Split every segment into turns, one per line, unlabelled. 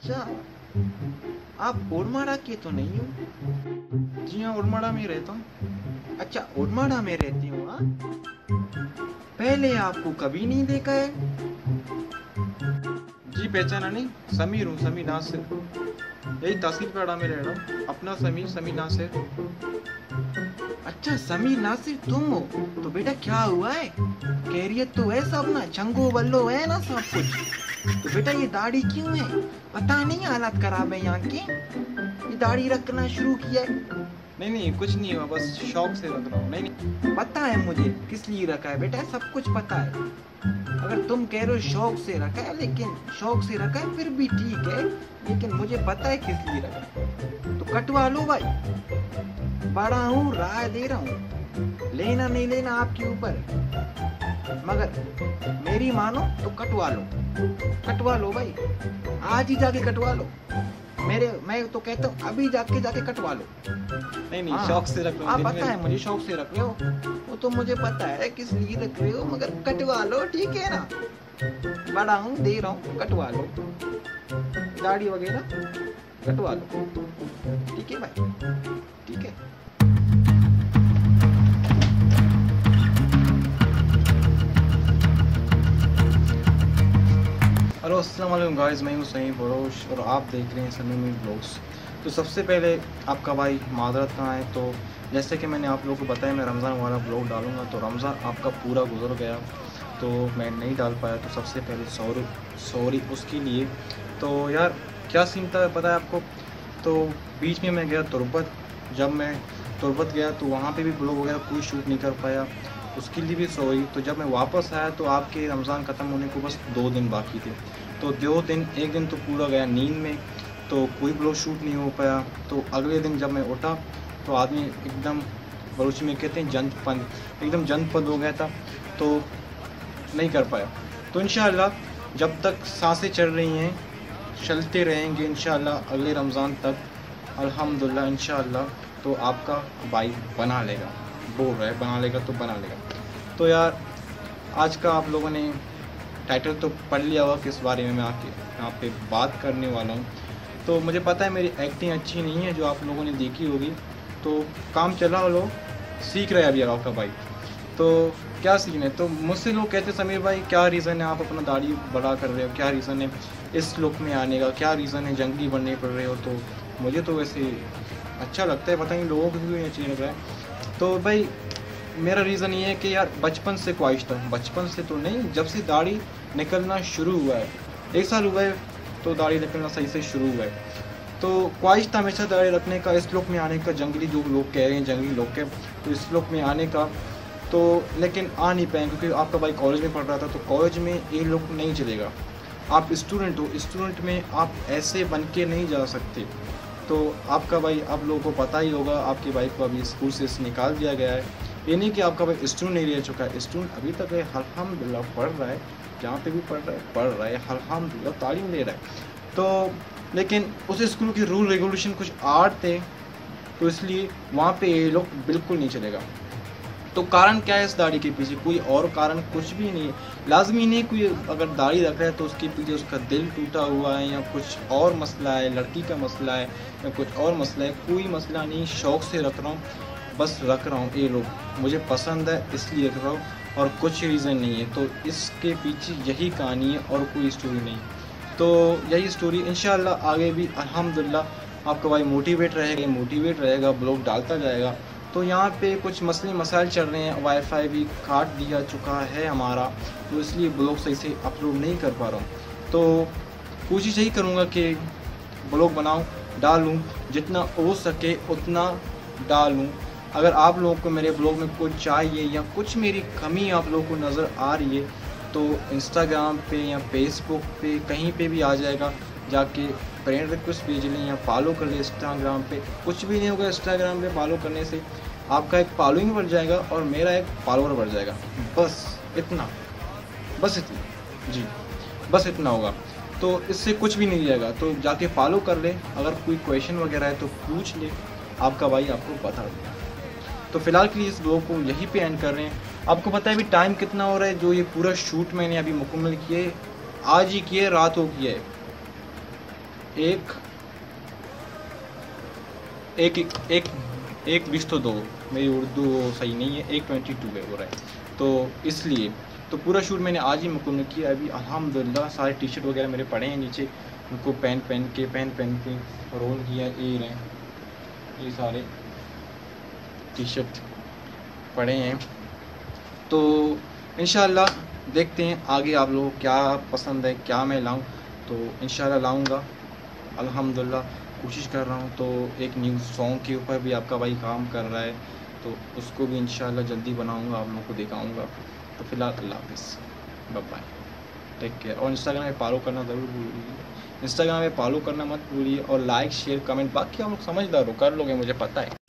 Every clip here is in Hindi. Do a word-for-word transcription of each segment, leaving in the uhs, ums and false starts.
अच्छा, आप उड़माड़ा के तो नहीं हो?
जी हाँ, उड़माड़ा में ही रहता हूँ।
अच्छा, उड़माड़ा में रहती हो? हाँ, पहले आपको कभी नहीं देखा है?
जी पहचाना नहीं? समीर हूँ, समीर नासिर। यही तहसीलपाड़ा में रह रहा हूँ। अपना समीर, समीर नासिर।
अच्छा, समीर नासिर तुम हो? तो बेटा क्या हुआ है? कैरियर तो है सब ना, चंगो बल्लो है ना सब कुछ। तो बेटा ये दाढ़ी क्यों है? पता नहीं हालत खराब है यहाँ की, ये दाढ़ी रखना शुरू किया है।
नहीं नहीं, कुछ नहीं हुआ, बस शौक से रख रहा हूँ। नहीं नहीं,
पता है मुझे किस लिए रखा है बेटा, सब कुछ पता है। अगर तुम कह रहे हो शौक से रखा है, लेकिन शौक से रखा है फिर भी ठीक है, लेकिन मुझे पता है किस लिए रखा है। तो कटवा लो भाई, बड़ा हूँ, राय दे रहा हूँ, लेना नहीं लेना आपके ऊपर है। मगर मेरी मानो तो कटवा लो, कटवा लो भाई, आज ही जाके कटवा लो। मेरे मैं तो कहता हूँ अभी जाके जाके कटवा लो।
नहीं नहीं,
हाँ,
शौक से रख रहा
हाँ
हूँ। दिन
पता
में-
है मुझे, शौक से रख रहे हो, वो तो मुझे पता है किस लिए रख रहे हो, मगर कटवा लो, ठीक है ना? बड़ा हूँ, दे रहा हूँ, कटवा लो, दाढ़ी वगैरह कटवा लो, ठीक है भाई, ठीक है।
हेलो, अस्सलाम वालेकुम गाइस, मैं हूँ सही बरोश और आप देख रहे हैं समीमी ब्लॉग्स। तो सबसे पहले आपका भाई माजरत कहाँ है। तो जैसे कि मैंने आप लोगों को बताया मैं रमज़ान वाला ब्लॉग डालूंगा, तो रमज़ान आपका पूरा गुजर गया तो मैं नहीं डाल पाया, तो सबसे पहले सॉरी सॉरी उसके लिए। तो यार क्या सीन था पता है आपको? तो बीच में मैं गया तुर्बत, जब मैं तुर्बत गया तो वहाँ पे भी ब्लॉग वगैरह कोई शूट नहीं कर पाया, उसके लिए भी सॉरी। तो जब मैं वापस आया तो आपके रमज़ान ख़त्म होने को बस दो दिन बाकी थे, तो दो दिन एक दिन तो पूरा गया नींद में, तो कोई ब्लॉग शूट नहीं हो पाया। तो अगले दिन जब मैं उठा तो आदमी एकदम बलूची में कहते हैं जंतपन, एकदम जंतपन हो गया था, तो नहीं कर पाया। तो इंशाअल्लाह जब तक सांसें चल रही हैं चलते रहेंगे इंशाअल्लाह, अगले रमज़ान तक अल्हम्दुलिल्लाह इंशाअल्लाह तो आपका भाई बना लेगा, बोल रहा है बना लेगा तो बना लेगा। तो यार आज का आप लोगों ने टाइटल तो पढ़ लिया होगा किस बारे में मैं आके यहाँ पे बात करने वाला हूँ। तो मुझे पता है मेरी एक्टिंग अच्छी नहीं है जो आप लोगों ने देखी होगी, तो काम चला लो, सीख रहे हैं अभी आपका भाई। तो क्या सीन है, तो मुझसे लोग कहते समीर भाई क्या रीज़न है आप अपना दाढ़ी बड़ा कर रहे हो, क्या रीज़न है इस लुक में आने का, क्या रीज़न है जंगली बनने पड़ रहे हो। तो मुझे तो वैसे अच्छा लगता है, पता नहीं लोगों को भी अच्छी लग रहा है। तो भाई मेरा रीज़न ये है कि यार बचपन से ख्वाहिश था, बचपन से तो नहीं, जब से दाढ़ी निकलना शुरू हुआ है, एक साल हुआ है तो दाढ़ी निकलना सही से शुरू हुआ है। तो ख्वाहिश था हमेशा दाढ़ी रखने का, इस लुक में आने का, जंगली जो लोग कह रहे हैं जंगली लोग के, तो इस लुक में आने का। तो लेकिन आ नहीं पाए क्योंकि आपका भाई कॉलेज में पढ़ रहा था, तो कॉलेज में ये लुक नहीं चलेगा। आप स्टूडेंट हो, स्टूडेंट में आप ऐसे बन के नहीं जा सकते। तो आपका भाई आप लोगों को पता ही होगा, आपके भाई को अभी स्कूल से निकाल दिया गया है। ये नहीं कि आपका भाई स्टूडेंट नहीं रह चुका है, स्टूडेंट अभी तक है, अल्हम्दुलिल्लाह पढ़ रहा है, जहाँ पे भी पढ़ रहा है पढ़ रहा है अल्हम्दुलिल्लाह तालीम ले रहा है। तो लेकिन उस स्कूल के रूल रेगुलेशन कुछ आर्ट थे, तो इसलिए वहाँ पे ये लोग बिल्कुल नहीं चलेगा। तो कारण क्या है इस दाढ़ी के पीछे, कोई और कारण कुछ भी नहीं है। लाजमी नहीं कोई अगर दाढ़ी रख रहा है तो उसके पीछे उसका दिल टूटा हुआ है या कुछ और मसला है, लड़की का मसला है या कुछ और मसला है, कोई मसला नहीं, शौक़ से रख रहा हूँ, बस रख रहा हूँ। ये लोग मुझे पसंद है इसलिए रख रहा हूँ और कुछ रीज़न नहीं है। तो इसके पीछे यही कहानी है और कोई स्टोरी नहीं। तो यही स्टोरी इंशाल्लाह आगे भी अल्हम्दुलिल्लाह आपका भाई मोटिवेट रहेगा, मोटिवेट रहेगा, ब्लॉग डालता जाएगा। तो यहाँ पे कुछ मसले मसाइल चल रहे हैं, वाईफाई भी काट दिया चुका है हमारा, तो इसलिए ब्लॉग सही से अपलोड नहीं कर पा रहा हूँ। तो कोशिश यही करूँगा कि ब्लॉग बनाऊँ, डालूँ, जितना हो सके उतना डालूँ। अगर आप लोगों को मेरे ब्लॉग में कुछ चाहिए या कुछ मेरी कमी आप लोगों को नज़र आ रही है तो इंस्टाग्राम पे या फेसबुक पे कहीं पे भी आ जाएगा, जाके फ्रेंड रिक्वेस्ट भेज लें या फॉलो कर लें इंस्टाग्राम पे। कुछ भी नहीं होगा इंस्टाग्राम पे फॉलो करने से, आपका एक फॉलोइंग बढ़ जाएगा और मेरा एक फॉलोअर बढ़ जाएगा, बस इतना, बस इतना जी, बस इतना होगा। तो इससे कुछ भी नहीं जाएगा, तो जाके फॉलो कर ले, अगर कोई क्वेश्चन वगैरह है तो पूछ ले, आपका भाई आपको बता देगा। तो फिलहाल के लिए इस ब्लॉग को यहीं पे एंड कर रहे हैं। आपको पता है अभी टाइम कितना हो रहा है, जो ये पूरा शूट मैंने अभी मुकम्मल किए, आज ही किए, रात हो किया है, एक एक एक एक बीस तो दो, मेरी उर्दू सही नहीं है, एक ट्वेंटी टू है हो रहा है, तो इसलिए तो पूरा शूट मैंने आज ही मुकम्मल किया। अभी अल्हम्दुलिल्लाह सारे टी शर्ट वगैरह मेरे पड़े हैं नीचे, उनको पहन पहन के पहन पहन के रोल किया। ये रहे ये सारे टी शर्ट पड़े हैं, तो इंशाल्लाह देखते हैं आगे आप लोगों को क्या पसंद है, क्या मैं लाऊं, तो इंशाल्लाह लाऊंगा। अल्हम्दुलिल्लाह कोशिश कर रहा हूं। तो एक न्यू सॉन्ग के ऊपर भी आपका भाई काम कर रहा है, तो उसको भी इंशाल्लाह जल्दी बनाऊंगा, आप लोगों को दिखाऊंगा। तो फिलहाल अल्लाह हाफिज़, बाय बाय, टेक केयर। और इंस्टाग्राम में फॉलो करना ज़रूर भूलिए, इंस्टाग्राम में फॉलो करना मत भूलिए, और लाइक शेयर कमेंट, बाकी आप लोग समझदार हो, कर लोगे, मुझे पता है।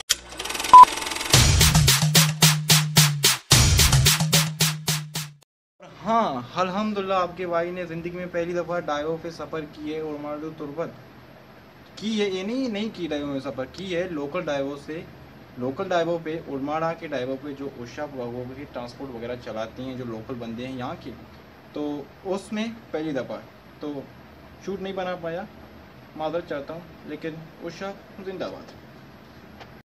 हाँ अल्हम्दुलिल्लाह आपके भाई ने ज़िंदगी में पहली दफ़ा डाइवो पे सफ़र किए और मार्डो तुर्बत की है। ये नहीं नहीं की डाइवो में सफ़र की है, लोकल डाइवो से, लोकल डाइवो पे उड़माड़ा के डाइवो पे जो उषा वो की ट्रांसपोर्ट वगैरह चलाती हैं, जो लोकल बंदे हैं यहाँ के, तो उसमें पहली दफ़ा तो शूट नहीं बना पाया, मादर चाहता हूँ, लेकिन उषा जिंदाबाद।